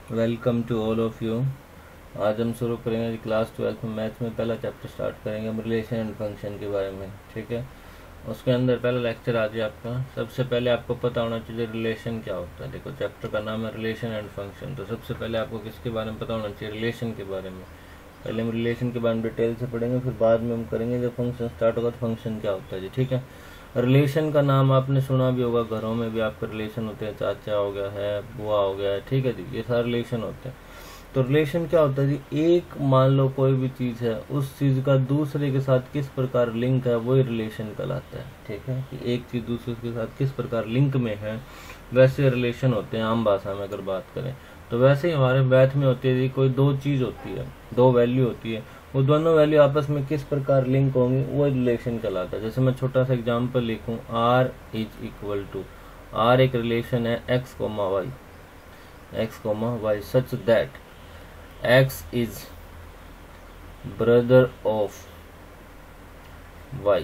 Welcome to all of you. आज हम शुरू करेंगे क्लास 12 में मैथ्स में पहला चैप्टर स्टार्ट करेंगे हम रिलेशन एंड फंक्शन के बारे में। ठीक है, उसके अंदर पहला लेक्चर आज है आपका। सबसे पहले आपको पता होना चाहिए रिलेशन क्या होता है। देखो, चैप्टर का नाम है रिलेशन एंड फंक्शन, तो सबसे पहले आपको किसके बारे में पता होना चाहिए? रिलेशन के बारे में। पहले हम रिलेशन के बारे में डिटेल से पढ़ेंगे, फिर बाद में हम करेंगे जब फंक्शन स्टार्ट होगा तो फंक्शन क्या होता है जी। ठीक है, रिलेशन का नाम आपने सुना भी होगा, घरों में भी आपके रिलेशन होते हैं, चाचा हो गया है, बुआ हो गया है। ठीक है जी, ये सारे रिलेशन होते हैं। तो रिलेशन क्या होता है जी? एक मान लो कोई भी चीज है, उस चीज का दूसरे के साथ किस प्रकार लिंक है, वही रिलेशन कहलाता है। ठीक है, कि एक चीज दूसरे के साथ किस प्रकार लिंक में है, वैसे रिलेशन होते हैं आम भाषा में अगर बात करें। तो वैसे ही हमारे मैथ में होती है जी, कोई दो चीज होती है, दो वैल्यू होती है, वो दोनों वैल्यू आपस में किस प्रकार लिंक होंगी वो रिलेशन कहलाता है। जैसे मैं छोटा सा एग्जांपल लिखूं, r is equal to, r एक रिलेशन है x comma y, x comma y such that x is brother of y,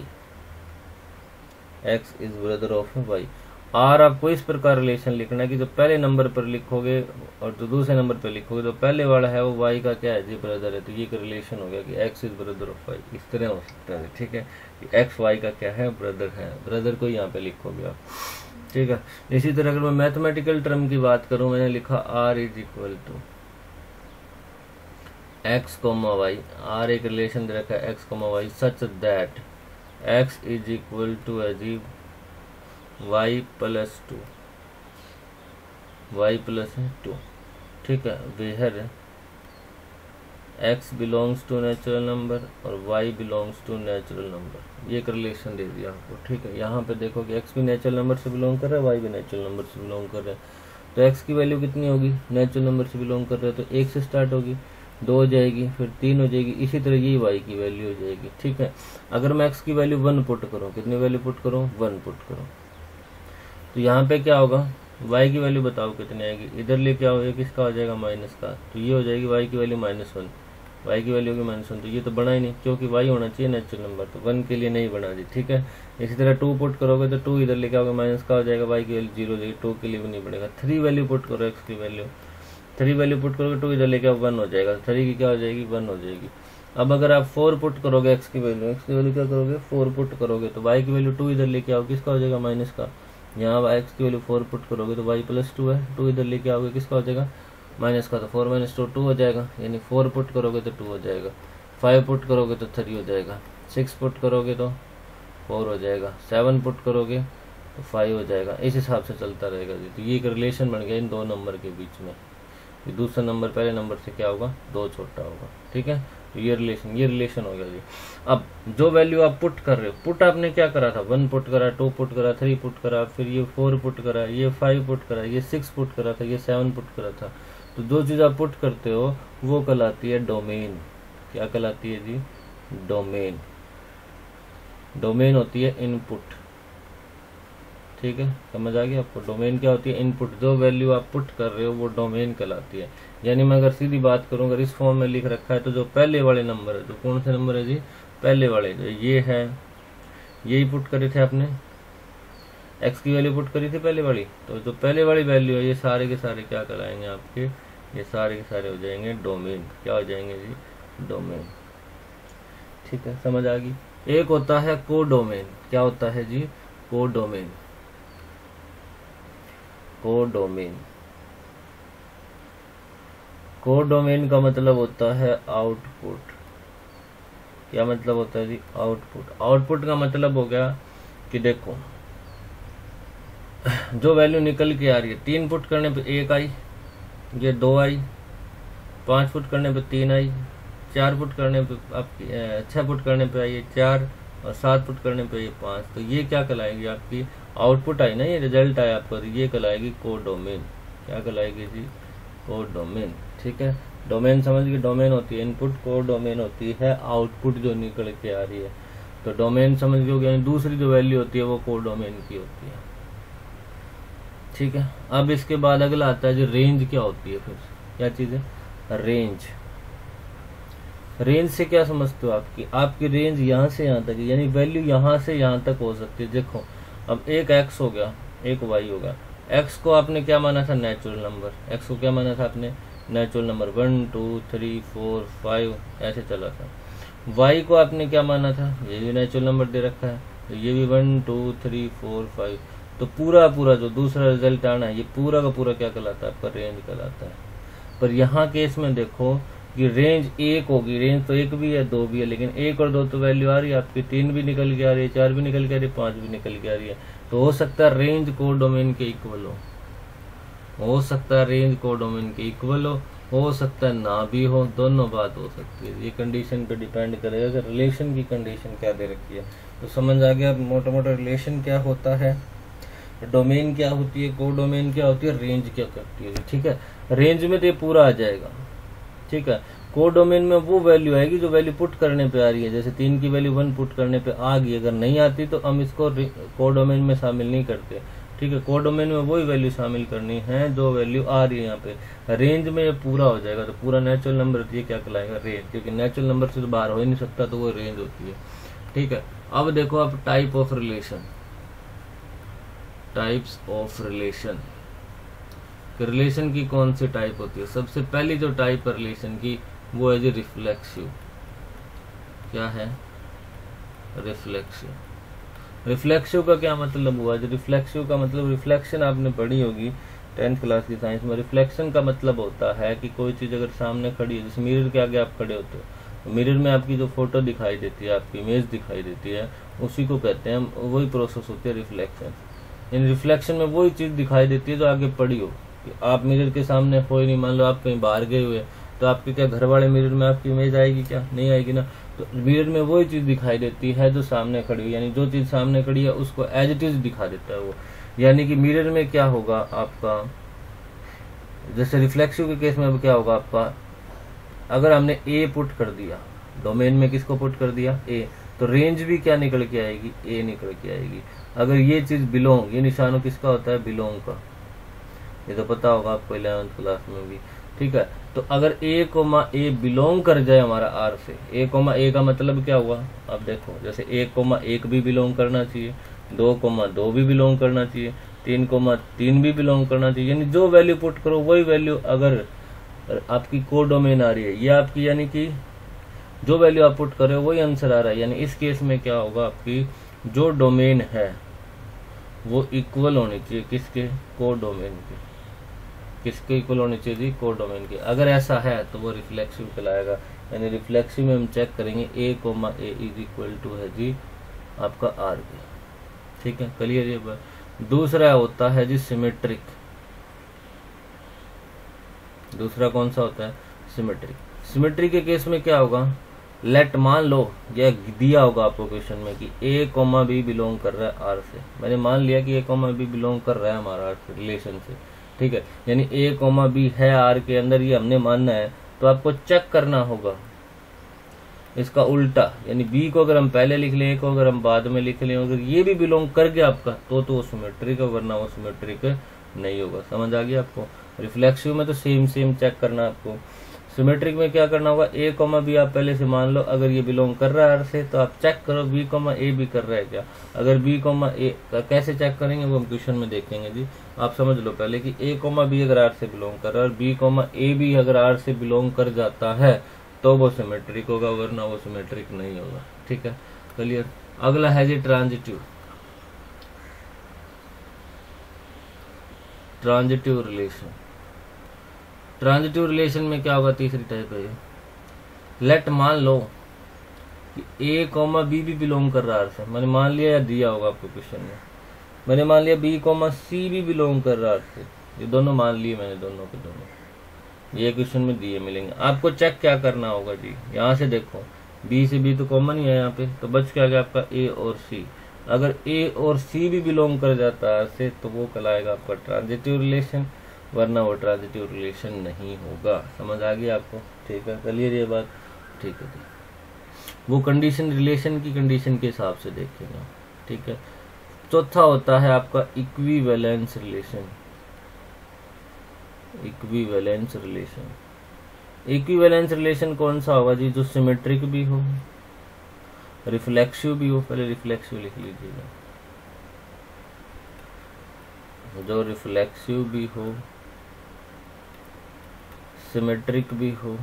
x is brother of y। आर आपको इस प्रकार रिलेशन लिखना है कि जो पहले नंबर पर लिखोगे और जो दूसरे नंबर पर लिखोगे, तो पहले वाला है वो वाई का क्या है जी? ब्रदर है। तो ये एक रिलेशन हो गया कि x is brother of y. इस तरह हो सकता है। ठीक है, कि एक्स वाई का क्या है? ब्रदर है। ब्रदर को यहाँ पे लिखोगे आप। ठीक है, इसी तरह अगर मैं मैथमेटिकल टर्म की बात करूं, मैंने लिखा R is equal to x comma y. R एक रिलेशन दे रखा है x comma y such that x is equal to है जी y प्लस 2, y प्लस 2। ठीक है, where x belongs to natural number और y belongs to natural number. ये एक रिलेशन दे दिया आपको। ठीक है, यहाँ पे देखो कि x भी नेचुरल नंबर से बिलोंग कर रहा है, y भी नेचुरल नंबर से बिलोंग कर रहा है। तो x की वैल्यू कितनी होगी? नेचुरल नंबर से बिलोंग कर रहे हो तो 1 से स्टार्ट होगी, 2 हो जाएगी, फिर 3 हो जाएगी। इसी तरह ये y की वैल्यू हो जाएगी। ठीक है, अगर मैं x की वैल्यू 1 पुट करूँ, कितनी वैल्यू पुट करूँ? 1 पुट करूँ, तो यहाँ पे क्या होगा? y की वैल्यू बताओ कितनी आएगी? इधर लेके आओ, ये किसका हो जाएगा? माइनस का। तो ये हो जाएगी y की वैल्यू -1, y की वैल्यू होगी -1। तो ये तो बना ही नहीं, क्योंकि y होना चाहिए नेचुरल नंबर, तो 1 के लिए नहीं बना जी। ठीक है, इसी तरह 2 पुट करोगे तो 2 इधर लेके आओगे, माइनस का हो जाएगा, y की वैल्यू 0 हो जाएगी, 2 के लिए भी नहीं बनेगा। 3 वैल्यू पुट करो x की वैल्यू, 3 वैल्यू पुट करोगे, 2 इधर लेके आओ, 1 हो जाएगा, 3 की क्या हो जाएगी? 1 हो जाएगी। अब अगर आप 4 पुट करोगे x की वैल्यू क्या करोगे? 4 पुट करोगे, तो y की वैल्यू 2 इधर लेके आओ, किसका हो जाएगा? माइनस का। यहाँ x की वैल्यू 4 पुट करोगे तो y प्लस 2 है, 2 इधर लेके आओगे, किसका हो जाएगा? माइनस का। तो 4 माइनस 2 2 हो जाएगा, यानी 4 पुट करोगे तो 2 हो जाएगा, 5 पुट करोगे तो 3 हो जाएगा, 6 पुट करोगे तो 4 हो जाएगा, 7 पुट करोगे तो 5 हो जाएगा। इस हिसाब से चलता रहेगा जी। तो ये एक रिलेशन बन गया इन दो नंबर के बीच में। दूसरा नंबर पहले नंबर से क्या होगा? 2 छोटा होगा। ठीक है, तो ये रिलेशन हो गया जी। अब जो वैल्यू आप पुट कर रहे हो, पुट आपने क्या करा था? 1 पुट करा, 2 पुट करा, 3 पुट करा, फिर ये 4 पुट करा, ये 5 पुट करा, ये 6 पुट करा था, ये 7 पुट करा था। तो जो चीज आप पुट करते हो वो कहलाती है डोमेन। क्या कहलाती है जी? डोमेन। डोमेन होती है इनपुट। ठीक है, समझ आ गया आपको? डोमेन क्या होती है? इनपुट। जो वैल्यू आप पुट कर रहे हो वो डोमेन कहलाती है। यानी मैं अगर सीधी बात करूं, अगर इस फॉर्म में लिख रखा है, तो जो पहले वाले नंबर है, जो कौन से नंबर है जी? पहले वाले, जो ये है, यही पुट करे थे आपने, एक्स की वैल्यू पुट करी थी पहले वाली, तो जो पहले वाली वैल्यू है, ये सारे के सारे क्या कराएंगे आपके? ये सारे के सारे हो जाएंगे डोमेन। क्या हो जाएंगे जी? डोमेन। ठीक है, समझ आ गई? एक होता है को डोमेन। क्या होता है जी? को डोमेन। कोडोमेन। कोडोमेन का मतलब होता है आउटपुट। क्या मतलब होता है जी? आउटपुट। आउटपुट का मतलब हो गया कि देखो, जो वैल्यू निकल के आ रही है, 3 पुट करने पे 1 आई, ये 2 आई, 5 पुट करने पे 3 आई, 4 पुट करने पे आपकी 6 पुट करने पे आई 4, और 7 पुट करने पे ये 5। तो ये क्या कहलाएगी? आपकी आउटपुट आई ना, ये रिजल्ट आया आपका, तो ये कहलाएगी कोडोमेन। क्या कहलाएगी जी? कोडोमेन। ठीक है, डोमेन समझ गए? डोमेन होती है इनपुट, कोडोमेन होती है आउटपुट जो निकल के आ रही है। तो डोमेन समझ गए, यानी दूसरी जो वैल्यू होती है वो कोडोमेन की होती है। ठीक है, अब इसके बाद अगला आता है जो रेंज। क्या होती है फिर? क्या चीज है? रेंज। रेंज से क्या समझते हो? आपकी रेंज यहाँ से यहाँ तक है, यानी वैल्यू यहाँ से यहाँ तक हो सकती है। देखो, अब एक x हो गया, एक y हो गया। x को आपने क्या माना था? Natural number. x को क्या माना था आपने? नेचुरल नंबर 1 2 3 4 5 ऐसे चला था। y को आपने क्या माना था, ये भी नेचुरल नंबर दे रखा है, तो ये भी 1 2 3 4 5, तो पूरा पूरा जो दूसरा रिजल्ट आना है ये पूरा का पूरा क्या कहलाता है, आपका रेंज कहलाता है। पर यहाँ केस में देखो कि रेंज 1 होगी, रेंज तो 1 भी है 2 भी है, लेकिन 1 और 2 तो वैल्यू आ रही है आपकी, 3 भी निकल के आ रही है, 4 भी निकल के आ रही है, 5 भी निकल के आ रही है। तो हो सकता है रेंज को डोमेन के इक्वल हो सकता है रेंज को डोमेन के इक्वल हो सकता है ना भी हो, दोनों बात हो सकती है। ये कंडीशन पे डिपेंड करेगा कि रिलेशन की कंडीशन क्या दे रखी है। तो समझ आ गया मोटा मोटा रिलेशन क्या होता है, डोमेन क्या होती है, को डोमेन क्या होती है, रेंज क्या करती है। ठीक है, रेंज में तो ये पूरा आ जाएगा। ठीक है, को डोमेन में वो वैल्यू आएगी जो वैल्यू पुट करने पे आ रही है। जैसे 3 की वैल्यू 1 पुट करने पे आ गई, अगर नहीं आती तो हम इसको को डोमेन में शामिल नहीं करते। ठीक है, को डोमेन में वही वैल्यू शामिल करनी है जो वैल्यू आ रही है यहाँ पे। रेंज में ये पूरा हो जाएगा, तो पूरा नेचुरल नंबर ये क्या कहलाएगा, रेंज, क्योंकि नेचुरल नंबर से तो बाहर हो ही नहीं सकता, तो वो रेंज होती है। ठीक है, अब देखो आप type of relation, types of relation, relation की कौन सी टाइप होती है। सबसे पहली जो टाइप है रिलेशन की वो है जी रिफ्लेक्सिव। क्या है, रिफ्लेक्सिव। रिफ्लेक्सिव का क्या मतलब हुआ, जो रिफ्लेक्सिव का मतलब, रिफ्लेक्शन आपने पढ़ी होगी 10th क्लास की साइंस में। रिफ्लेक्शन का मतलब होता है कि कोई चीज अगर सामने खड़ी है, जैसे मिरर के आगे आप खड़े होते हो, तो मिरर में आपकी जो फोटो दिखाई देती है, आपकी इमेज दिखाई देती है, उसी को कहते हैं, वही प्रोसेस होती है रिफ्लेक्शन। इन रिफ्लेक्शन में वही चीज दिखाई देती है जो आगे पड़ी हो। आप मिरर के सामने हो ही नहीं, मान लो आप कहीं बाहर गए हुए, तो आपके क्या घर वाले मिरर में आपकी इमेज आएगी, क्या नहीं आएगी ना। तो मिरर में वही चीज दिखाई देती है जो सामने खड़ी हुई, यानी जो चीज सामने खड़ी है उसको एज इट इज दिखा देता है वो। यानी कि मिरर में क्या होगा आपका, जैसे रिफ्लेक्सिव के केस में अब क्या होगा आपका, अगर हमने ए पुट कर दिया डोमेन में, किसको पुट कर दिया, ए, तो रेंज भी क्या निकल के आएगी, ए निकल के आएगी। अगर ये चीज बिलोंग, ये निशानों किसका होता है, बिलोंग का, ये तो पता होगा आपको 11th क्लास में भी। ठीक है, तो अगर ए कोमा ए बिलोंग कर जाए हमारा आर से, ए कोमा ए का मतलब क्या हुआ, अब देखो, जैसे 1,1 भी बिलोंग करना चाहिए, 2,2 भी बिलोंग करना चाहिए, 3,3 भी बिलोंग करना चाहिए। यानी जो वैल्यू पुट करो वही वैल्यू अगर आपकी को डोमेन आ रही है, ये आपकी, यानी कि जो वैल्यू आप पुट कर रहे हो वही आंसर आ रहा है। यानी इस केस में क्या होगा, आपकी जो डोमेन है वो इक्वल होनी चाहिए किसके, को डोमेन के। किसके इक्वल होनी चाहिए जी, को डोमेन के। अगर ऐसा है तो वो रिफ्लेक्सिव कहलाएगा। यानी रिफ्लेक्सिव में हम चेक करेंगे a comma a is equal to है जी आपका आर के। ठीक है, क्लियर ये बात। दूसरा होता है जी सिमेट्रिक। दूसरा कौन सा होता है, सिमेट्रिक। सिमेट्रिक के केस में क्या होगा, लेट मान लो या दिया होगा आपको क्वेश्चन में कि ए कोमा बी बिलोंग कर रहा है आर से। मैंने मान लिया कि ए कोमा बी बिलोंग कर रहा है हमारा आर से, रिलेशन से। ठीक है, यानी ए कोमा बी है आर के अंदर, ये हमने मानना है। तो आपको चेक करना होगा इसका उल्टा, यानी बी को अगर हम पहले लिख लें, ए को अगर हम बाद में लिख लें, अगर ये भी बिलोंग कर गया आपका तो वो सिमेट्रिक है, वरना वो सिमेट्रिक नहीं होगा। समझ आ गया आपको। रिफ्लेक्सिव में तो सेम चेक करना आपको। सिमेट्रिक में क्या करना होगा, ए कोमा बी आप पहले से मान लो, अगर ये बिलोंग कर रहा है आर से तो आप चेक करो बी कोमा ए भी कर रहा है क्या। अगर बी कोमा ए कैसे चेक करेंगे वो हम क्वेश्चन में देखेंगे जी। आप समझ लो पहले कि ए कोमा बी अगर आर से बिलोंग कर रहा है और बी कोमा ए भी अगर आर से बिलोंग कर जाता है तो वो सिमेट्रिक होगा, वरना वो सिमेट्रिक नहीं होगा। ठीक है, क्लियर। अगला है जी transitive. Transitive relation. Transitive relation में क्या होगा, तीसरी टाइप है ये। लेट मान लो कि ए कोमा बी भी बिलोंग कर रहा है आर से। मैंने मान लिया, या दिया होगा आपको क्वेश्चन में, मैंने मान लिया बी कोमा सी भी बिलोंग कर रहा है आर से। ये दोनों मान लिए मैंने, दोनों के दोनों ये क्वेश्चन में दिए मिलेंगे। आपको चेक क्या करना होगा जी, यहाँ से देखो बी से बी तो कॉमन ही है यहाँ पे, तो बच क्या गया आपका ए और सी। अगर ए और सी भी बिलोंग कर जाता है आर से तो वो कहलाएगा आपका ट्रांजिटिव रिलेशन, वरना वो ट्रांजिटिव रिलेशन नहीं होगा। समझ आ गई आपको। ठीक है, क्लियर ये बात। ठीक है, वो कंडीशन रिलेशन की कंडीशन के हिसाब से देखेंगे। ठीक है, चौथा होता है आपका equivalence relation. Equivalence relation. Equivalence relation कौन सा होगा जी, जो सिमेट्रिक भी हो, रिफ्लेक्सिव भी हो। पहले रिफ्लेक्सिव लिख लीजिएगा, जो रिफ्लेक्सिव भी हो, सिमेट्रिक भी हो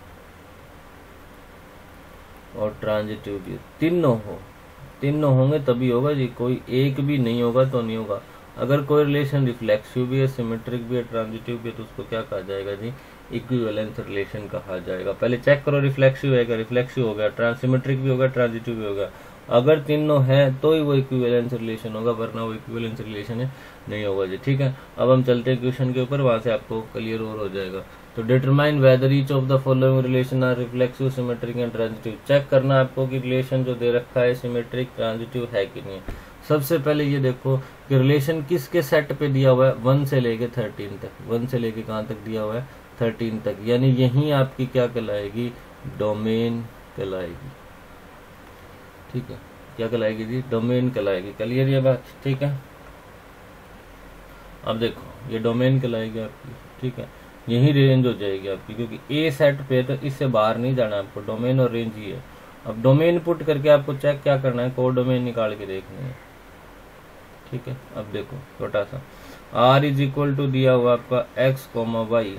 और ट्रांजिटिव भी हो, तीनों होंगे तभी होगा जी, कोई एक भी नहीं होगा तो नहीं होगा। अगर कोई रिलेशन रिफ्लेक्सिव भी है, सिमेट्रिक भी है, ट्रांजिटिव भी है, तो उसको क्या कहा जाएगा जी, इक्विवेलेंस रिलेशन कहा जाएगा। पहले चेक करो रिफ्लेक्सिव है क्या, रिफ्लेक्सिव हो गया, सिमेट्रिक भी होगा, ट्रांजिटिव भी होगा। अगर तीनों हैं तो ही वो इक्विवेलेंस रिलेशन होगा, वरना वो इक्विवेलेंस रिलेशन नहीं होगा जी। ठीक है, अब हम चलते हैं क्वेश्चन के ऊपर, वहां से आपको क्लियर और हो जाएगा। तो determine whether each of the following relation are reflexive, symmetric and transitive. Check करना आपको कि रिलेशन जो दे रखा है सिमेट्रिक ट्रांजिटिव है कि नहीं। सबसे पहले ये देखो कि रिलेशन किसके सेट पे दिया हुआ है, 1 से लेके 13 तक। 1 से लेके कहाँ तक दिया हुआ है, 13 तक, यानी यही आपकी क्या कहलाएगी, डोमेन कहलाएगी। ठीक है, क्या कहलाएगी जी, डोमेन कहलाएगी। क्लियर ये बात, ठीक है। अब देखो ये डोमेन कहलाएगी आपकी, ठीक है, यही रेंज हो जाएगी आपकी, क्योंकि ए सेट पे तो इससे बाहर नहीं जाना आपको, डोमेन और रेंज ही है। अब डोमेन पुट करके आपको चेक क्या करना है, कोड डोमेन निकाल के देखनी है। ठीक है, अब देखो छोटा सा r इज इक्वल टू दिया हुआ आपका x comma y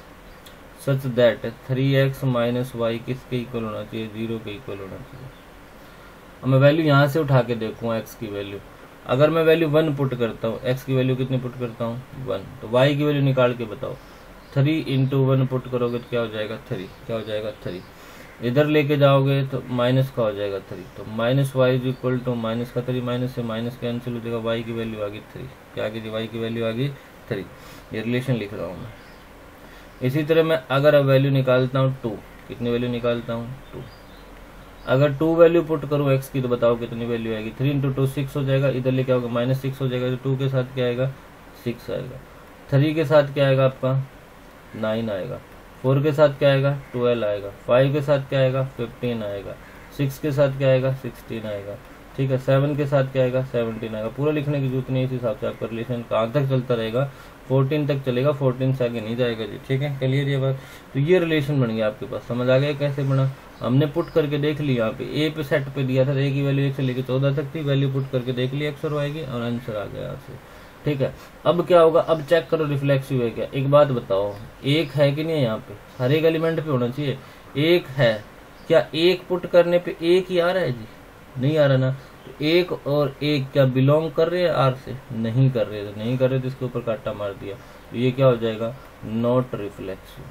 such that 3x minus y किसके इक्वल होना चाहिए, 0 के इक्वल होना चाहिए। अब मैं वैल्यू यहाँ से उठा के देखूँ x की वैल्यू, अगर मैं वैल्यू 1 पुट करता हूँ, x की वैल्यू कितनी पुट करता हूँ 1, तो y की वैल्यू निकाल के बताओ, 3 इंटू 1 पुट करोगे तो क्या हो जाएगा 3, क्या हो जाएगा 3। इधर लेके जाओगे तो माइनस का हो जाएगा 3, तो minus y is equal to minus का 3, माइनस से माइनस कैंसिल हो जाएगा, वाई की वैल्यू आ गई 3। क्या आ गई, वाई की वैल्यू आ गई 3। ये रिलेशन लिख रहा हूँ मैं। इसी तरह मैं अगर अब वैल्यू निकालता हूँ 2, कितनी वैल्यू निकालता हूँ 2, अगर 2 वैल्यू पुट करूँ x की तो बताओ कितनी वैल्यू आएगी, 3 इंटू 2 6 हो जाएगा, इधर लेके आओगे माइनस 6 हो जाएगा, तो 2 के साथ क्या आएगा 6 आएगा, 3 के साथ क्या आएगा आपका 9 आएगा, 4 के साथ क्या आएगा 12 आएगा, 5 के साथ क्या आएगा 15 आएगा, 6 के साथ क्या आएगा 16 आएगा। ठीक है, 7 के साथ क्या आएगा 17 आएगा। पूरा लिखने की जरूरत नहीं, इस हिसाब से आपका रिलेशन कहाँ तक चलता रहेगा, 14 तक चलेगा, 14 से आगे नहीं जाएगा जी। ठीक है, क्लियर ये बात। तो ये रिलेशन बन गया आपके पास, समझ आ गया कैसे बना। हमने पुट करके देख लिया, यहाँ पे ए पे सेट पे दिया था, ए की वैल्यू 1 से लेकर 14 तक थी, वैल्यू पुट करके देख लिया x और y की, और आंसर आ गया यहाँ से। ठीक है, अब क्या होगा, अब चेक करो रिफ्लेक्सिव है क्या। एक बात बताओ, एक है कि नहीं है, यहाँ पे हर एक एलिमेंट पे होना चाहिए एक है, क्या एक पुट करने पे एक ही आ रहा है जी, नहीं आ रहा ना। तो एक और एक क्या बिलोंग कर रहे हैं आर से, नहीं कर रहे, तो नहीं कर रहे तो इसके ऊपर काटा मार दिया, तो ये क्या हो जाएगा नॉट रिफ्लेक्सिव।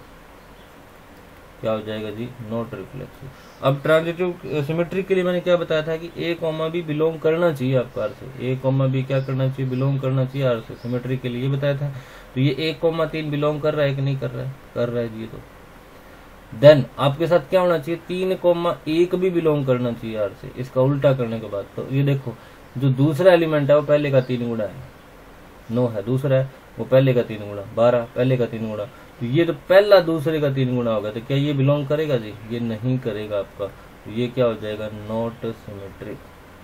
क्या हो जाएगा जी, नॉट रिफ्लेक्सिव। अब ट्रांजिटिव सिमेट्रिक के लिए मैंने क्या बताया था कि ए कॉमा बी बिलोंग करना चाहिए आपका आर से, ए कॉमा बी क्या करना चाहिए, बिलोंग करना चाहिए आर से, सिमेट्रिक के लिए बताया था। तो ये 1,3 बिलोंग कर रहा है कि नहीं कर रहा है, कर रहा है जी। तो देन आपके साथ क्या होना चाहिए, 3,1 भी बिलोंग करना चाहिए आर से, इसका उल्टा करने के बाद। तो ये देखो जो दूसरा एलिमेंट है वो पहले का 3 गुणा है, 9 है, दूसरा है वो पहले का 3 गुणा, 12 पहले का 3 गुणा, तो ये तो पहला दूसरे का 3 गुणा होगा, तो क्या ये बिलोंग करेगा जी, ये नहीं करेगा आपका। तो ये क्या हो जाएगा नॉट सिमेट्रिक।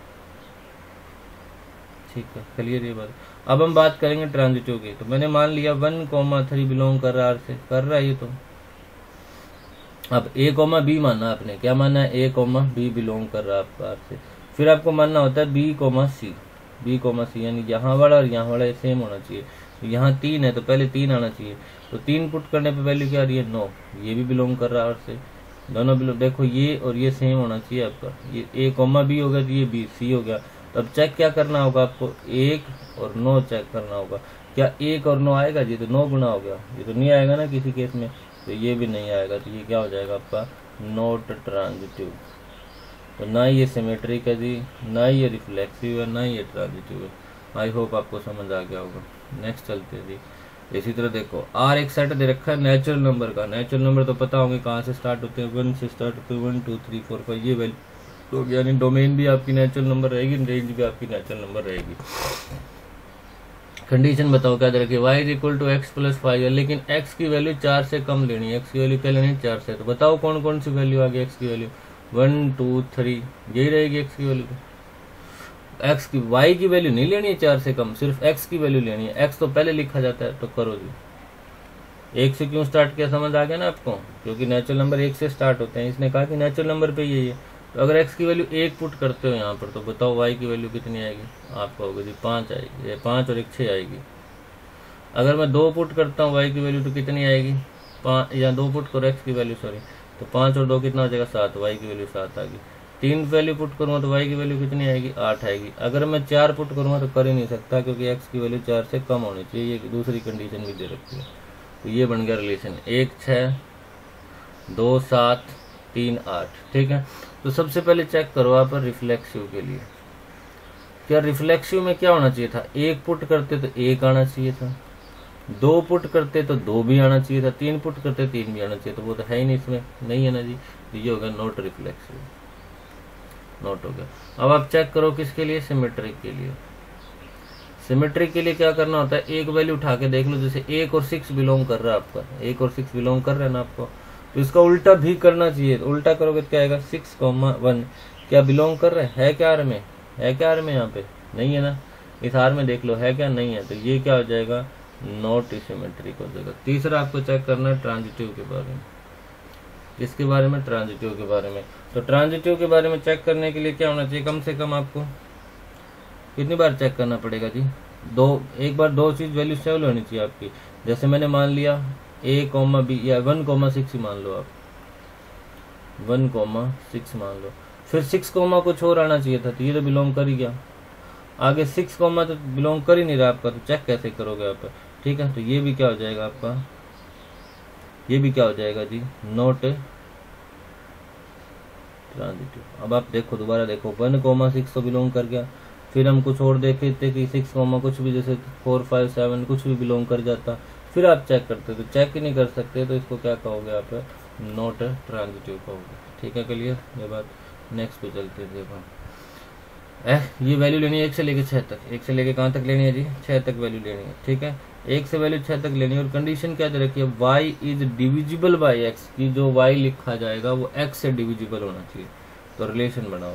ठीक है, क्लियर ये बात। अब हम बात करेंगे ट्रांजिटिव की। तो मैंने मान लिया 1,3 बिलोंग कर रहा है आर से, कर रहा है ये। तो अब a, b मानना आपने, क्या मानना है a, b बिलोंग कर रहा है आपका आर से। फिर आपको मानना होता है b, c, यानी यहाँ वाला और यहाँ वाला सेम होना चाहिए। तो यहाँ 3 है तो पहले 3 आना चाहिए, तो 3 पुट करने पे वैल्यू क्या आ रही है 9, ये भी बिलोंग कर रहा है आर से, दोनों बिलोंग। देखो ये और ये सेम होना चाहिए आपका, ये a, b हो गया, तो ये b, c हो गया। तो अब चेक क्या करना होगा आपको, 1 और 9 चेक करना होगा, क्या 1 और 9 आएगा जी, तो 9 गुना हो गया, ये तो नहीं आएगा ना किसी केस में, तो ये भी नहीं आएगा। तो ये क्या हो जाएगा आपका नॉट ट्रांजिटिव। तो ना ये सिमेट्रिक है जी, ना ये रिफ्लेक्सिव है, ना ये ट्रांजिटिव है। आई होप आपको समझ आ गया होगा। नेक्स्ट चलते हैं जी। इसी तरह देखो आर एक सेट दे रखा है नेचुरल नंबर का, नेचुरल नंबर तो पता होंगे कहाँ से स्टार्ट होते हैं, 1 से स्टार्ट होते हैं, 1 2 3 4 5, ये वैल्यू तो यानी डोमेन भी आपकी नेचुरल नंबर रहेगी, रेंज भी आपकी नेचुरल नंबर रहेगी। कंडीशन बताओ क्या दे रखी है, y is equal to x plus 5 है, लेकिन x की वैल्यू 4 से कम लेनी है, x की वैल्यू क्या लेनी है 4 से। तो बताओ कौन कौन सी वैल्यू आ गई x की वैल्यू, 1 2 3 यही रहेगी x की वैल्यू। x की y की वैल्यू नहीं लेनी है 4 से कम, सिर्फ x की वैल्यू लेनी है। x तो पहले लिखा जाता है, तो करो जी। 1 से क्यों स्टार्ट किया समझ आ गया ना आपको, क्योंकि नेचुरल नंबर 1 से स्टार्ट होते हैं, इसने कहा कि नेचुरल नंबर पे यही है। तो अगर x की वैल्यू 1 पुट करते हो यहाँ पर, तो बताओ y की वैल्यू कितनी आएगी, आपको होगी जी 5 आएगी, 5 और 1 6 आएगी। अगर मैं 2 पुट करता हूँ y की वैल्यू तो कितनी आएगी 5 या 2 पुट करो x की वैल्यू, सॉरी, तो 5 और 2 कितना हो जाएगा 7, y की वैल्यू 7 आ गई। 3 वैल्यू पुट करूँगा तो y की वैल्यू कितनी आएगी 8 आएगी। अगर मैं 4 पुट करूँगा तो कर ही नहीं सकता, क्योंकि x की वैल्यू 4 से कम होनी चाहिए, ये दूसरी कंडीशन भी दे रखी है। तो ये बन गया रिलेशन 1 6 2 7 3 8, ठीक है। तो सबसे पहले चेक करो आप रिफ्लेक्सिव के लिए, क्या रिफ्लेक्सिव में क्या होना चाहिए था, 1 पुट करते तो 1 आना चाहिए था, 2 पुट करते तो 2 भी आना चाहिए था, 3 पुट करते 3 भी आना चाहिए, तो वो तो है ही नहीं, इसमें नहीं है ना जी। तो ये होगा नॉट रिफ्लेक्सिव, नॉट हो गया। अब आप चेक करो किसके लिए, सिमेट्रिक के लिए। सिमेट्रिक के लिए क्या करना होता है, एक वैल्यू उठा के देख लो, जैसे 1 और 6 बिलोंग कर रहा है आपका, 1 और 6 बिलोंग कर रहे हैं ना आपको, तो इसका उल्टा भी करना चाहिए। उल्टा करोगे तो क्या आएगा 6,1 क्या बिलोंग कर रहे है क्या आर में, है क्या आर में, यहाँ पे नहीं है ना, इस आर में देख लो है क्या, नहीं है, तो ये क्या हो जाएगा नॉट सिमेट्रिक हो जाएगा। तीसरा आपको चेक करना है ट्रांजिटिव के बारे में, इसके बारे में, ट्रांजिटिव के बारे में। तो ट्रांजिटिव के बारे में चेक करने के लिए क्या होना चाहिए, कम से कम आपको कितनी बार चेक करना पड़ेगा जी, एक बार 2 चीज वैल्यू सेवल होनी चाहिए आपकी। जैसे मैंने मान लिया a, b या 1,6 मान लो आप, 1,6 मान लो, फिर 6, कुछ और आना चाहिए था, तो ये तो बिलोंग कर ही गया। आगे 6, तो बिलोंग कर ही नहीं रहा आपका, तो चेक कैसे करोगे आप, ठीक है। तो ये भी क्या हो जाएगा आपका, ये भी क्या हो जाएगा जी नॉट ट्रांजिटिव। अब आप देखो दोबारा देखो 1,6 तो बिलोंग कर गया, फिर हम कुछ और देखे थे कि 6, कुछ भी, जैसे 4 5 7 कुछ भी बिलोंग कर जाता, फिर आप चेक करते, तो चेक ही नहीं कर सकते, तो इसको क्या कहोगे आप नॉट ट्रांजिटिव कहोगे, ठीक है। क्लियर ये बात। नेक्स्ट पे चलते हैं। देखो ये वैल्यू लेनी है 1 से लेके 6 तक, 1 से लेके कहाँ तक लेनी है जी 6 तक वैल्यू लेनी है, ठीक है। 1 से वैल्यू 6 तक लेनी है, और कंडीशन क्या दे रखी है, y is divisible by x, की जो y लिखा जाएगा वो x से डिविजिबल होना चाहिए। तो रिलेशन बनाओ,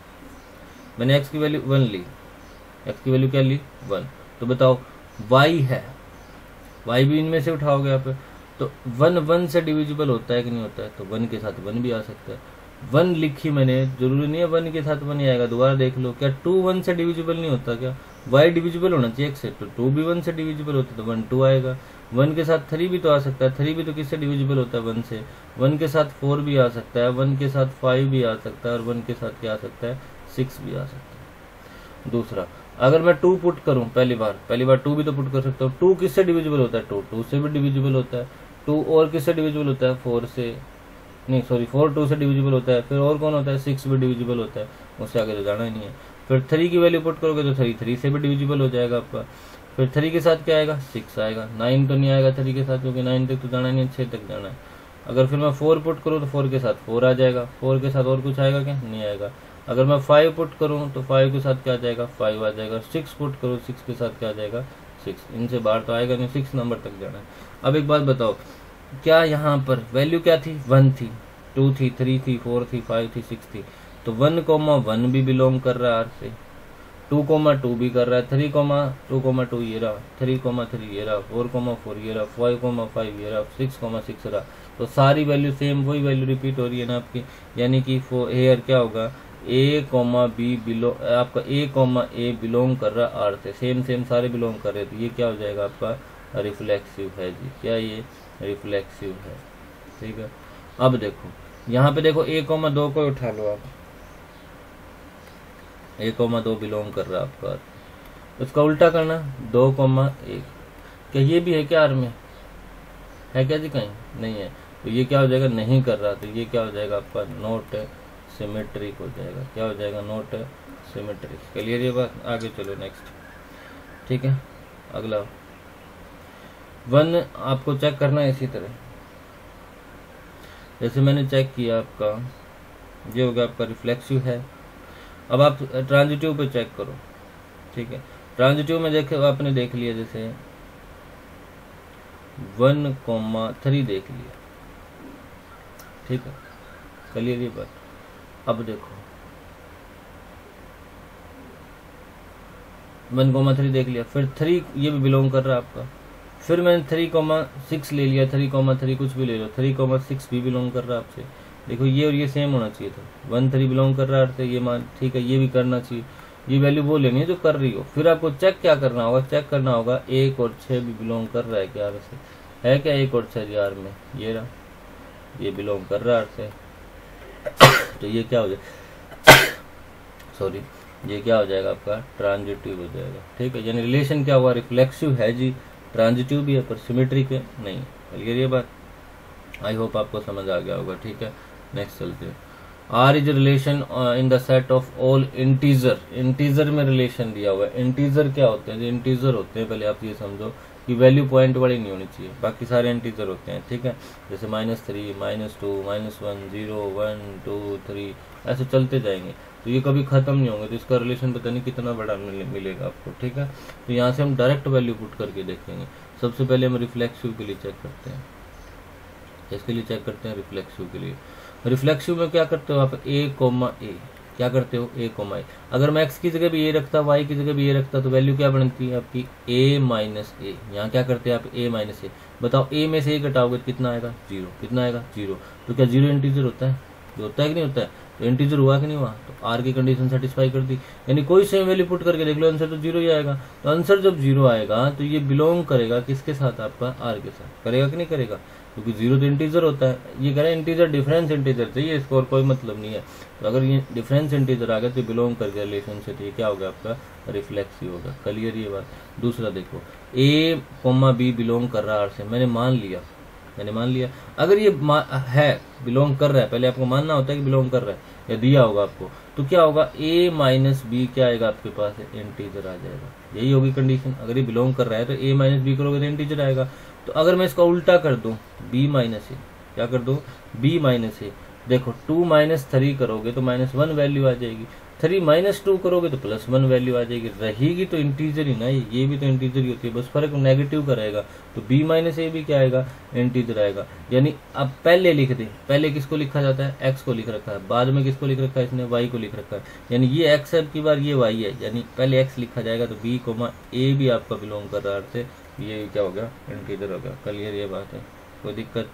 मैंने x की वैल्यू 1 ली, x की वैल्यू क्या ली 1, तो बताओ y है, y भी इनमें से उठाओगे आप, तो 1 से डिविजिबल होता है कि नहीं होता है, तो 1 के साथ 1 भी आ सकता है। 1 लिखी मैंने, जरूरी नहीं है 1 के साथ 1 ही आएगा, दोबारा देख लो, क्या 2 1 से डिविजिबल नहीं होता क्या, y डिविजिबल होना चाहिए x से, तो 2 भी 1 से डिविजिबल होता है, तो 1 2 आएगा। 1 के साथ 3 भी तो आ सकता है, 3 भी तो किससे डिविजिबल होता है 1 से, 1 के साथ 4 भी आ सकता है, 1 के साथ 5 भी आ सकता है, और 1 के साथ क्या आ सकता है 6 भी आ सकता है। दूसरा, अगर मैं 2 पुट करूं, पहली बार 2 भी तो पुट कर सकता हूँ, 2 किससे डिविजिबल होता है, 2 से भी डिविजिबल होता है, 2 और किससे डिविजिबल होता है 4 से, नहीं सॉरी 4 2 से डिविजिबल होता है, फिर और कौन होता है 6 भी डिविजिबल होता है, उससे आगे तो जाना ही नहीं है। फिर 3 की वैल्यू पुट करोगे तो 3 से भी डिविजिबल हो जाएगा आपका, फिर 3 के साथ क्या आएगा 6 आएगा, 9 तो नहीं आएगा 3 के साथ, क्योंकि 9 तक तो जाना नहीं है, 6 तक जाना है। अगर फिर मैं 4 पुट करूँ तो 4 के साथ 4 आ जाएगा, 4 के साथ और कुछ आएगा क्या, नहीं आएगा। अगर मैं 5 पुट करूँ तो 5 के साथ क्या आ जाएगा 5 आ जाएगा, 6 पुट करूँ 6 के साथ क्या आ जाएगा 6, इनसे बाहर तो आएगा नहीं, 6 नंबर तक जाना है। अब एक बात बताओ, क्या यहाँ पर वैल्यू क्या थी 1 थी, 2 थी, 3 थी, 4 थी, 5 थी, 6 थी, तो 1,1 भी बिलोंग कर रहा है आर से, 2,2 भी कर रहा है, 3,2,2 ये रहा, 3,3 ये रहा, 4,4 ये रहा, 5,5 ये रहा, 6,6 रहा, तो सारी वैल्यू सेम, वही वैल्यू रिपीट हो रही है ना आपकी, यानी कि हेयर क्या होगा a,b बिलो आपका a,a बिलोंग कर रहा है आर से, सेम सारे बिलोंग कर रहे, तो ये क्या हो जाएगा आपका रिफ्लेक्सिव है जी, क्या ये रिफ्लेक्सिव है, ठीक है। अब देखो यहाँ पे देखो 1,2 को उठा लो आप, 1,2 बिलोंग कर रहा है आपका, उसका उल्टा करना 2,1, क्या ये भी है क्या आर में, है क्या जी कहीं नहीं है, तो ये क्या हो जाएगा नहीं कर रहा, तो ये क्या हो जाएगा आपका नॉट सिमेट्रिक हो जाएगा, क्या हो जाएगा नॉट सिमेट्रिक। क्लियर ये बात, आगे चलो नेक्स्ट, ठीक है। अगला 1 आपको चेक करना है इसी तरह, जैसे मैंने चेक किया आपका, ये हो गया आपका रिफ्लेक्सिव है। अब आप ट्रांजिटिव पे चेक करो, ठीक है। ट्रांजिटिव में देखे आपने देख लिया, जैसे 1,3 देख लिया, ठीक है, क्लियर ये बात। अब देखो 1,3 देख लिया, फिर 3 ये भी बिलोंग कर रहा है आपका, फिर मैंने 3,6 ले लिया, 3,3 कुछ भी ले लो, 3,6 भी बिलोंग कर रहा है आपसे, देखो ये और ये सेम होना चाहिए था, 1,3 बिलोंग कर रहा है, ये मान ठीक है, ये भी करना चाहिए, ये वैल्यू वो लेनी है जो कर रही हो। फिर आपको चेक क्या करना होगा, चेक करना होगा 1 और 6 भी बिलोंग कर रहा है क्या से, है क्या एक और चर आर में, ये रहा, ये बिलोंग कर रहा आर से, तो ये क्या हो जाएगा, सॉरी, ये क्या हो जाएगा आपका ट्रांजिटिव हो जाएगा। ठीक है, यानी रिलेशन क्या हुआ, रिफ्लेक्सिव है जी, ट्रांजिटिव भी है पर सिमेट्रिक है नहीं। क्लियर ये बात, आई होप आपको समझ आ गया होगा। ठीक है, नेक्स्ट चलते हैं। R is relation in the set of all integer, integer में रिलेशन दिया हुआ है। इंटीजर क्या होते हैं, जो इंटीजर होते हैं पहले आप ये समझो कि वैल्यू पॉइंट वाली नहीं होनी चाहिए, बाकी सारे इंटीजर होते हैं। ठीक है, जैसे -3, -2, -1, 0, 1, 2, 3 ऐसे चलते जाएंगे, तो ये कभी खत्म नहीं होंगे, तो इसका रिलेशन पता नहीं कितना बड़ा मिलेगा आपको। ठीक है, तो यहाँ से हम डायरेक्ट वैल्यू पुट करके देखेंगे। सबसे पहले हम रिफ्लेक्सिव के लिए चेक करते हैं, इसके लिए चेक करते हैं रिफ्लेक्सिव के लिए। रिफ्लेक्सिव में क्या करते हो आप, a, a क्या करते हो, a, a। अगर मैं x की जगह भी a रखता, y की जगह भी a रखता, तो वैल्यू क्या बनती है आपकी a माइनस a। यहाँ क्या करते हैं आप, a माइनस a। बताओ a में से a घटाओगे तो कितना आएगा, 0। कितना आएगा, 0। तो क्या 0 इंटीजर होता है, जो होता है कि नहीं होता है, तो इंटीजर हुआ कि नहीं हुआ, तो आर की कंडीशन सेटिस्फाई कर दी, यानी कोई सेम वैल्यू पुट करके देख लो, आंसर तो 0 ही आएगा। तो आंसर जब 0 आएगा तो ये बिलोंग करेगा किसके साथ, आपका आर के साथ, करेगा कि नहीं करेगा, क्योंकि 0 तो इंटीजर होता है। ये कह रहे हैं इंटीजर डिफरेंस इंटीजर चाहिए, इसको और कोई मतलब नहीं है। तो अगर ये डिफरेंस इंटीजर आ गया तो बिलोंग कर गया रिलेशन से, तो ये क्या होगा आपका रिफ्लेक्सिव होगा। क्लियर ये बात। दूसरा देखो, a, b बिलोंग कर रहा है आर से, मैंने मान लिया, अगर ये है बिलोंग कर रहा है, पहले आपको मानना होता है कि बिलोंग कर रहा है, या दिया होगा आपको, तो क्या होगा a माइनस बी क्या आएगा आपके पास, इंटीजर आ जाएगा। यही होगी कंडीशन, अगर ये बिलोंग कर रहा है तो a माइनस बी करोगे तो इंटीजर आएगा। तो अगर मैं इसका उल्टा कर दूं, b माइनस ए, क्या कर दूं, b माइनस ए, देखो 2 माइनस 3 करोगे तो -1 वैल्यू आ जाएगी, 3 माइनस 2 करोगे तो +1 वैल्यू आ जाएगी, रहेगी तो इंटीजर ही ना, ये भी तो इंटीजर ही होती है, बस फर्क नेगेटिव का रहेगा। तो b माइनस ए भी क्या आएगा, इंटीजर आएगा। यानी अब पहले लिख दे, पहले किसको लिखा जाता है, x को लिख रखा है, बाद में किसको लिख रखा है इसने, y को लिख रखा है, यानी ये x है, अब की बार ये y है, यानी पहले x लिखा जाएगा। तो b, a भी आपका बिलोंग कर रहा है, ये क्या हो गया, इंटीजर हो गया। क्लियर ये बात है, कोई दिक्कत,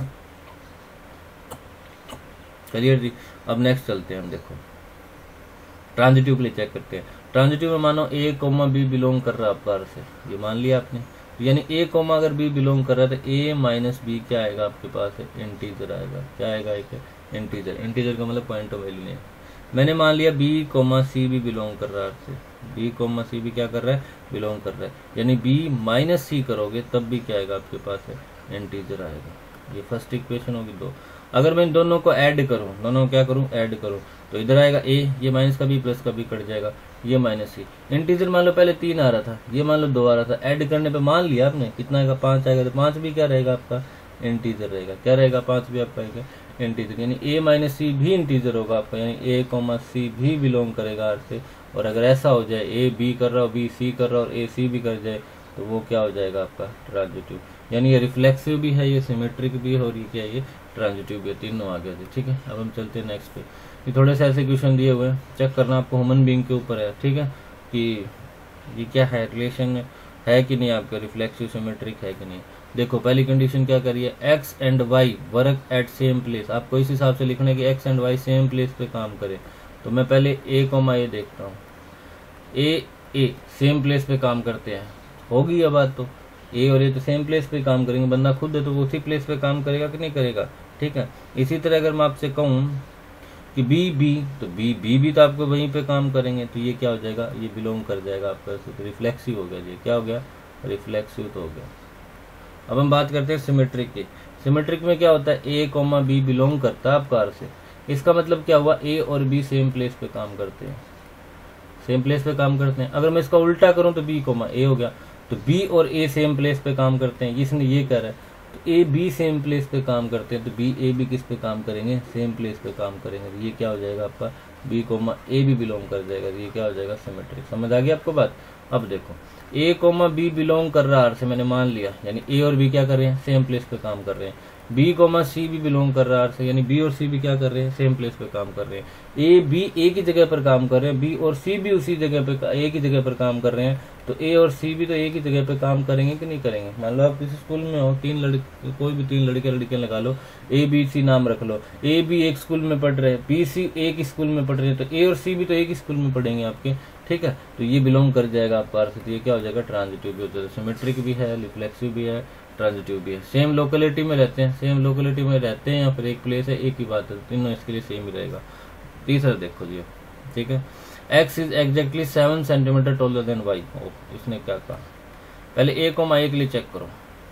क्लियर जी। अब नेक्स्ट चलते हैं हम, देखो ट्रांजिटिव के लिए चेक करते हैं। ट्रांजिटिव में मानो a, b बिलोंग कर रहा है आपका आर से, ये मान लिया आपने, तो यानी a, अगर b बिलोंग कर रहा है तो a माइनस बी क्या आएगा आपके पास, इंटीजर आएगा। क्या आएगा, एक इंटीजर। इंटीजर का मतलब पॉइंट ऑफ वैल्यू नहीं। मैंने मान लिया b, c भी बिलोंग कर रहा है से, b, c भी क्या कर रहा है, बिलोंग कर रहा है, यानी b माइनस c करोगे तब भी क्या आएगा आपके पास, इंटीजर आएगा। ये फर्स्ट इक्वेशन होगी 2। अगर मैं इन दोनों को ऐड करूं, दोनों क्या करूं, ऐड करूं, तो इधर आएगा a, ये माइनस का b प्लस का b कट जाएगा, ये माइनस c। इंटीजर मान लो पहले 3 आ रहा था, ये मान लो 2 आ रहा था, ऐड करने पे मान लिया आपने कितना आएगा, 5 आएगा, तो 5 भी क्या रहेगा आपका, इंटीजर रहेगा। क्या रहेगा, 5 भी आपका इंटीजर, यानी a माइनस c भी इंटीजर होगा आपका, यानी a, c भी बिलोंग करेगा आर से। और अगर ऐसा हो जाए a b कर रहा हो, b c कर रहा हो और a c भी कर जाए, तो वो क्या हो जाएगा आपका ट्रांजिटिव। यानी ये रिफ्लेक्सिव भी है, ये सिमेट्रिक भी है, और ये क्या है, ये ट्रांजिटिव भी है, तीनों आ गए थे। ठीक है, अब हम चलते हैं नेक्स्ट पे। ये थोड़े से ऐसे क्वेश्चन दिए हुए हैं, चेक करना आपको ह्यूमन बीइंग के ऊपर है। ठीक है, कि ये क्या है, रिलेशन है कि नहीं आपका, रिफ्लेक्सिव सिमेट्रिक है कि नहीं। देखो पहली कंडीशन क्या करिए, x and y work at same place. आपको इस हिसाब से लिखना है कि x and y same place पे काम करे। तो मैं पहले a, देखता हूँ, a सेम प्लेस पे काम करते हैं, होगी ये बात, तो a और a तो सेम प्लेस पे काम करेंगे, बंदा खुद है तो वो उसी प्लेस पे काम करेगा कि नहीं करेगा। ठीक है, इसी तरह अगर मैं आपसे कहूँ कि b, तो b भी तो आपको वहीं पे काम करेंगे, तो ये क्या हो जाएगा, ये बिलोंग कर जाएगा आपका, रिफ्लेक्सिव हो गया। ये क्या हो गया, रिफ्लेक्सिव तो हो गया। अब हम बात करते हैं सिमेट्रिक की। सिमेट्रिक में क्या होता है, a, b बिलोंग करता है आपका आर से। इसका मतलब क्या हुआ, a और b सेम प्लेस पे काम करते हैं, सेम प्लेस पे काम करते हैं। अगर मैं इसका उल्टा करूं तो b, a हो गया, तो b और a सेम प्लेस पे काम करते हैं, इसने ये कह रहा है। तो a, b सेम प्लेस पे काम करते हैं, तो b, a भी किस पे काम करेंगे, सेम प्लेस पे काम करेंगे। तो ये क्या हो जाएगा आपका, b, a भी बिलोंग कर जाएगा, तो ये क्या हो जाएगा, सिमेट्रिक। समझ आ गई आपको बात। अब देखो a, b बिलोंग कर रहा है आर से, मैंने मान लिया, यानी a और b क्या कर रहे हैं, सेम प्लेस पे काम कर रहे हैं। b, c भी बिलोंग कर रहा है आर से, यानी b और c भी क्या कर रहे हैं, सेम प्लेस पे काम कर रहे हैं। a, b a की जगह पर काम कर रहे हैं, b और c भी उसी जगह पे, a की जगह पर काम कर रहे हैं, तो a और c भी तो a की जगह पे काम करेंगे कि नहीं करेंगे। मान लो आप किसी स्कूल में हो, 3 लड़के, कोई भी 3 लड़के लड़कियां लगा लो, a, b, c नाम रख लो। a, b एक स्कूल में पढ़ रहे हैं, b, c एक स्कूल में पढ़ रहे हैं, तो a और c भी तो एक ही स्कूल में पढ़ेंगे आपके। ठीक है, तो ये बिलोंग कर जाएगा आपका आर से, तो ये क्या हो जाएगा, ट्रांजिटिव भी हो जाएगा, सिमेट्रिक भी है, रिफ्लेक्सिव भी है, ट्रांजिटिव भी है। सेम लोकेलिटी में रहते हैं, सेम लोकेलिटी में रहते हैं या फिर एक प्लेस है, एक ही बात है, तीनों इसके लिए सेम ही रहेगा। तीसरा देखो जी, ठीक है, x is exactly 7 centimetre taller than y। इसने क्या कहा, पहले a के लिए चेक करो।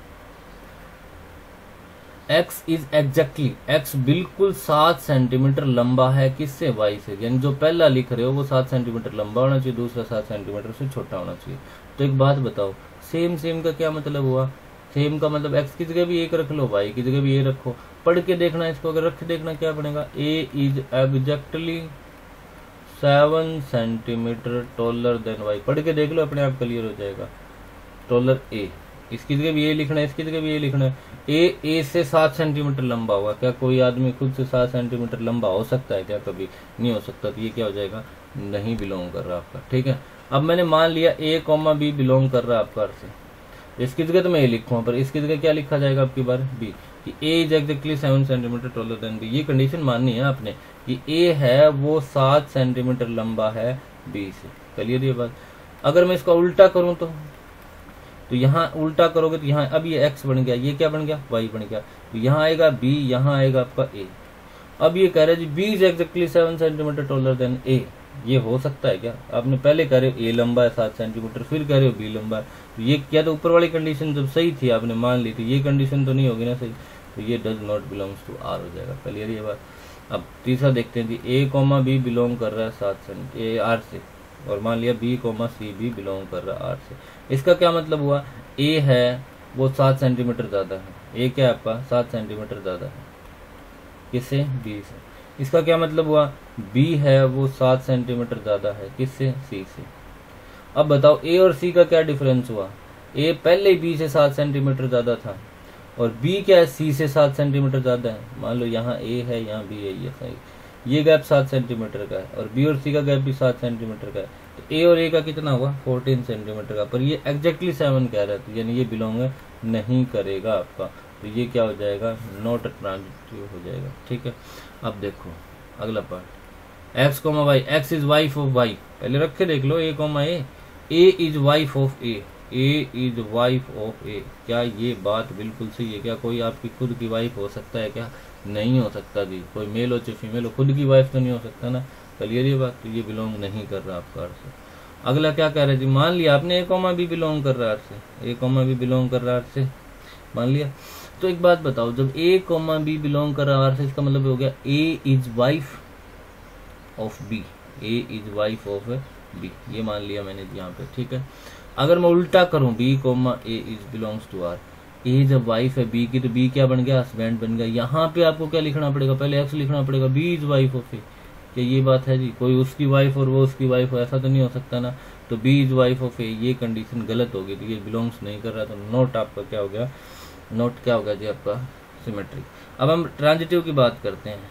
x इज एग्जैक्टली, x बिल्कुल 7 सेंटीमीटर लंबा है किससे, y से। यानी जो पहला लिख रहे हो वो 7 सेंटीमीटर लंबा होना चाहिए, दूसरा 7 सेंटीमीटर से छोटा होना चाहिए। तो एक बात बताओ, सेम सेम का क्या मतलब हुआ, सेम का मतलब x की जगह भी एक रख लो, y की जगह भी ए रखो। पढ़ के देखना इसको, अगर रख के देखना क्या बनेगा, a is exactly 7 centimetre taller than y। पढ़ के देख लो, अपने आप क्लियर हो जाएगा। टॉलर a, इसकी जगह भी ए लिखना है, इसकी जगह भी ए लिखना है। ए से 7 सेंटीमीटर लंबा हुआ, क्या कोई आदमी खुद से 7 सेंटीमीटर लंबा हो सकता है क्या, कभी नहीं हो सकता। तो ये क्या हो जाएगा, नहीं बिलोंग कर रहा आपका, ठीक है। अब मैंने मान लिया a, b बिलोंग कर रहा है आपका से, इसकी जगह तो मैं ए लिखूँ, पर इसकी जगह क्या लिखा जाएगा आपकी बार, b, कि a is exactly 7 centimetre taller than b। ये कंडीशन माननी है आपने कि a है वो 7 सेंटीमीटर लंबा है b से। क्लियर ये बात। अगर मैं इसका उल्टा करूं तो यहाँ उल्टा करोगे तो यहाँ अब ये x बन गया, ये क्या बन गया, y बन गया। तो यहाँ आएगा b, यहाँ आएगा आपका a। अब ये कह रहा है जी b is exactly 7 centimetre taller than a। ये हो सकता है क्या, आपने पहले कह रहे हो a लंबा है 7 सेंटीमीटर, फिर कह रहे हो b लंबा है। तो ये क्या, तो ऊपर वाली कंडीशन जब सही थी आपने मान ली, तो ये कंडीशन तो नहीं होगी ना सही, तो ये does not belongs to r हो जाएगा। क्लियर ये बात। अब तीसरा देखते हैं जी, a, b बिलोंग कर रहा है 7 r से, और मान लिया b, c भी बिलोंग कर रहा है r से। इसका क्या मतलब हुआ, a है वो 7 सेंटीमीटर ज्यादा है, a क्या है आपका 7 सेंटीमीटर ज्यादा है किससे, b से। इसका क्या मतलब हुआ, b है वो 7 सेंटीमीटर ज्यादा है किससे, c से। अब बताओ a और c का क्या डिफरेंस हुआ, a पहले ही b से 7 सेंटीमीटर ज्यादा था, और b क्या है, c से 7 सेंटीमीटर ज्यादा है। मान लो यहाँ a है, यहाँ b है, ये सही, ये गैप 7 सेंटीमीटर का है, और b और c का गैप भी 7 सेंटीमीटर का है। तो a और a का कितना हुआ, 14 सेंटीमीटर का, पर ये एग्जैक्टली 7 कह रहा है, तो यानी ये बिलोंग नहीं करेगा आपका। तो ये क्या हो जाएगा, नॉट ट्रांजिटिव हो जाएगा, ठीक है। अब देखो अगला part, x, y, x is wife of y। पहले रख के देख लो, a is wife of a, is wife of a। क्या ये बात बिल्कुल सही है क्या, कोई आपकी खुद की वाइफ हो सकता है क्या, नहीं हो सकता जी। कोई मेल हो चाहे फीमेल हो, खुद की वाइफ तो नहीं हो सकता ना। क्लियर ये बात। तो ये बिलोंग नहीं कर रहा आपका अर्थ से। अगला क्या कह रहे हैं जी, मान लिया आपने a, b बिलोंग कर रहा है अर्थ से, a, b बिलोंग कर रहा है अर्थ से, मान लिया। तो एक बात बताओ, जब a, b बिलोंग कर रहा है अर्थ से, इसका मतलब हो गया a is wife of b, a is wife of b, ये मान लिया मैंने यहाँ पे, ठीक है। अगर मैं उल्टा करूं, b, a is belongs to r, a जब वाइफ है b की, तो b क्या बन गया, हस्बैंड बन गया। यहाँ पे आपको क्या लिखना पड़ेगा, पहले x लिखना पड़ेगा, b is wife of a। क्या ये बात है जी, कोई उसकी वाइफ और वो उसकी वाइफ हो, ऐसा तो नहीं हो सकता ना। तो b is wife of a, ये कंडीशन गलत होगी, तो ये बिलोंग्स नहीं कर रहा। तो नोट आपका क्या हो गया, नोट क्या होगा जी आपका, सिमेट्रिक। अब हम ट्रांजिटिव की बात करते हैं।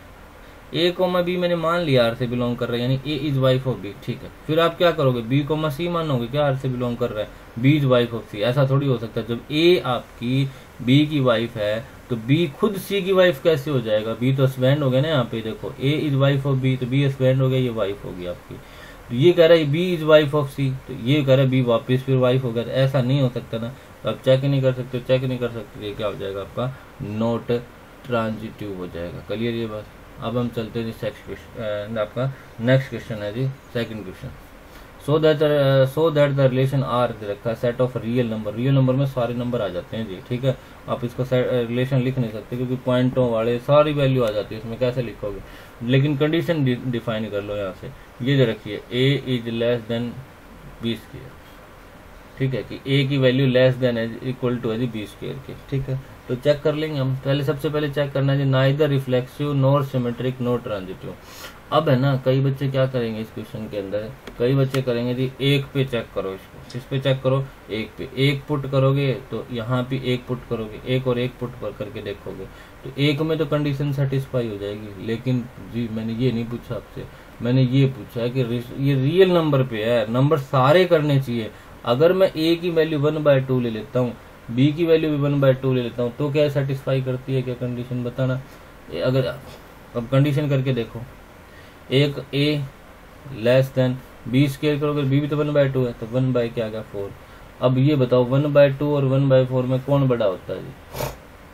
a, b मैंने मान लिया r से बिलोंग कर रहा है, यानी a is wife of b, ठीक है। फिर आप क्या करोगे, b, c मानोगे क्या r से बिलोंग कर रहा है, b is wife of c। ऐसा थोड़ी हो सकता है, जब a आपकी b की वाइफ है तो b खुद c की वाइफ कैसे हो जाएगा, b तो हस्बैंड हो गया ना। यहाँ पे देखो a is wife of b, तो b हस्बैंड हो गया, ये वाइफ होगी आपकी। तो ये कह रहा है b is wife of c, तो ये कह रहा है b वापस फिर वाइफ हो गया, तो ऐसा नहीं हो सकता ना। तो आप चेक नहीं कर सकते, चेक नहीं कर सकते, ये क्या हो जाएगा आपका, नॉट ट्रांजिटिव हो जाएगा। क्लियर ये बात। अब हम चलते हैं जी आपका नेक्स्ट क्वेश्चन है जी, second question. So that the relation R रखा है set of real number. Real number में सारे नंबर आ जाते हैं जी, ठीक है। आप इसको रिलेशन लिख नहीं सकते क्योंकि पॉइंटों वाले सारी वैल्यू आ जाती है इसमें, कैसे लिखोगे। लेकिन कंडीशन डिफाइन कर लो यहाँ से, ये जो रखिए a is less than b square, ठीक है, कि a की वैल्यू लेस देन है इक्वल टू है जी b स्क्वायर के, ठीक है। तो चेक कर लेंगे हम। पहले सबसे पहले चेक करना है जी, neither reflexive nor symmetric nor transitive. अब है ना, कई बच्चे क्या करेंगे इस क्वेश्चन के अंदर, कई बच्चे करेंगे जी एक पे चेक करो इसको, किस पे चेक करो, एक पे। एक पुट करोगे तो यहाँ पे एक पुट करोगे, एक और एक पुट करके देखोगे तो एक में तो कंडीशन सेटिस्फाई हो जाएगी। लेकिन जी मैंने ये नहीं पूछा आपसे, मैंने ये पूछा है कि ये रियल नंबर पे है, नंबर सारे करने चाहिए। अगर मैं a की वैल्यू 1/2 ले लेता हूँ, b की वैल्यू भी 1/2 ले लेता हूँ, तो क्या सेटिस्फाई करती है क्या कंडीशन, बताना। अगर अब कंडीशन करके देखो, एक a less than b square करोगे, b भी तो 1/2 है, तो 1 बाय क्या आ गया 4। अब ये बताओ 1/2 और 1/4 में कौन बड़ा होता है जी?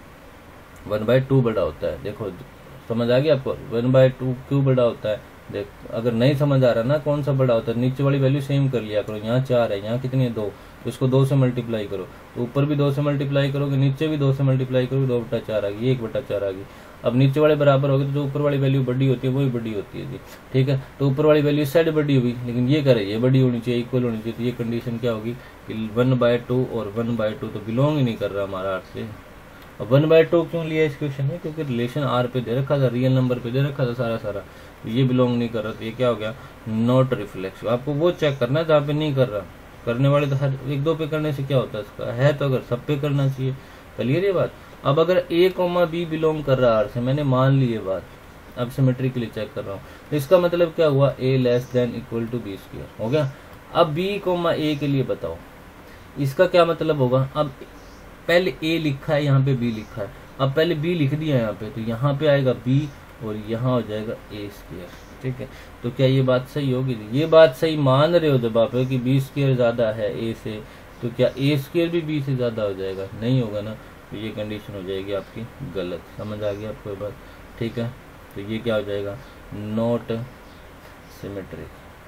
1/2 बड़ा होता है। देखो समझ आ गया आपको? 1/2 क्यों बड़ा होता है? देख, अगर नहीं समझ आ रहा ना कौन सा बड़ा होता है, नीचे वाली वैल्यू सेम कर लिया करो। यहाँ 4 है, यहाँ कितनी है 2, तो इसको 2 से मल्टीप्लाई करो, तो ऊपर भी 2 से मल्टीप्लाई करोगे, नीचे भी 2 से मल्टीप्लाई करोगे, 2/4 आ गई, 1/4 आ गई। अब नीचे वाले बराबर हो गए तो जो ऊपर वाली वैल्यू बड़ी होती है वही बड़ी होती है जी, ठीक है। तो ऊपर वाली वैल्यू इस साइड बड़ी हुई, लेकिन ये करे ये बड़ी होनी चाहिए, इक्वल होनी चाहिए। तो ये कंडीशन क्या होगी कि 1/2 और 1/2 तो बिलोंग ही नहीं कर रहा हमारा आर से। अब 1/2 क्यों लिया इस क्वेश्चन में? क्योंकि रिलेशन आर पे दे रखा था, रियल नंबर पे दे रखा था सारा सारा, तो ये बिलोंग नहीं कर रहा। तो ये क्या हो गया? Not reflexive. आपको वो चेक करना है जहाँ पे नहीं कर रहा। करने वाले तो हर 1-2 पे करने से क्या होता है इसका है, तो अगर सब पे करना चाहिए। क्लियर ये बात? अब अगर a, b बिलोंग कर रहा है आर से, मैंने मान ली ये बात, अब सिमेट्रिकली चेक कर रहा हूँ, इसका मतलब क्या हुआ? a <= b²। हो गया। अब b, a के लिए बताओ इसका क्या मतलब होगा? अब पहले a लिखा है, यहाँ पे b लिखा है, अब पहले b लिख दिया यहाँ पे, तो यहाँ पे आएगा b और यहाँ हो जाएगा a²। ठीक है, तो क्या ये बात सही होगी? ये बात सही मान रहे हो जब आप कि b² ज्यादा है a से, तो क्या a² भी b से ज्यादा हो जाएगा? नहीं होगा ना, तो ये कंडीशन हो जाएगी आपकी गलत। समझ आ गया आपको ये बात? ठीक है, तो ये क्या हो जाएगा? Not symmetric.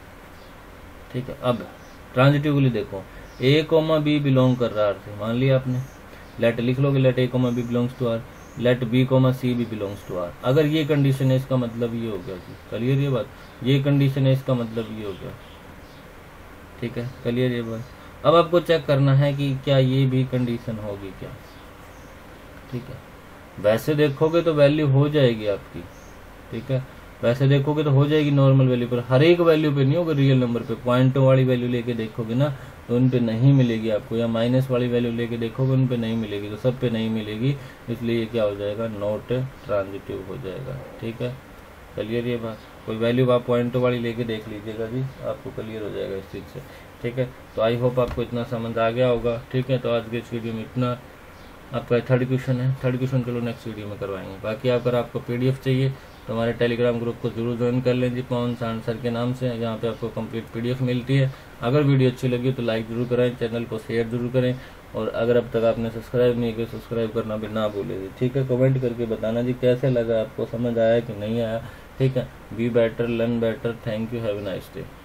ठीक है, अब ट्रांजिटिवली देखो, a, b बिलोंग कर रहा है आर से, मान लिया आपने, लेट लिख लोगे, let a, b belongs to R, let b, c भी बिलोंग्स टू आर। अगर ये कंडीशन है इसका मतलब ये हो गया जी, क्लियर ये बात? ये कंडीशन है इसका मतलब ये हो गया। ठीक है, क्लियर ये बात? अब आपको चेक करना है कि क्या ये भी कंडीशन होगी क्या। ठीक है, वैसे देखोगे तो वैल्यू हो जाएगी आपकी, ठीक है, वैसे देखोगे तो हो जाएगी नॉर्मल वैल्यू पर, हर एक वैल्यू पे नहीं होगा, रियल नंबर पे। पॉइंटों वाली वैल्यू लेके देखोगे ना तो उन पे नहीं मिलेगी आपको, या माइनस वाली वैल्यू लेके देखोगे उन पे नहीं मिलेगी, तो सब पे नहीं मिलेगी, इसलिए ये क्या हो जाएगा? नॉट ट्रांजिटिव हो जाएगा। ठीक है, क्लियर ये बात? कोई वैल्यू आप पॉइंटों वाली लेके देख लीजिएगा जी, आपको क्लियर हो जाएगा इस चीज़ से। ठीक है, तो आई होप आपको इतना समझ आ गया होगा। ठीक है, तो आज के इस वीडियो में इतना। आपका थर्ड क्वेश्चन है, थर्ड क्वेश्चन चलो नेक्स्ट वीडियो में करवाएंगे। बाकी अगर आपको PDF चाहिए तो हमारे टेलीग्राम ग्रुप को जरूर ज्वाइन कर लें जी, पवन सांड सर के नाम से, जहाँ पे आपको कंप्लीट PDF मिलती है। अगर वीडियो अच्छी लगी तो लाइक जरूर करें, चैनल को शेयर जरूर करें, और अगर अब तक आपने सब्सक्राइब नहीं किया सब्सक्राइब करना भी ना भूलें जी। ठीक है, कमेंट करके बताना जी कैसे लगा आपको, समझ आया कि नहीं आया। ठीक है, be better learn better. Thank you, have a nice day.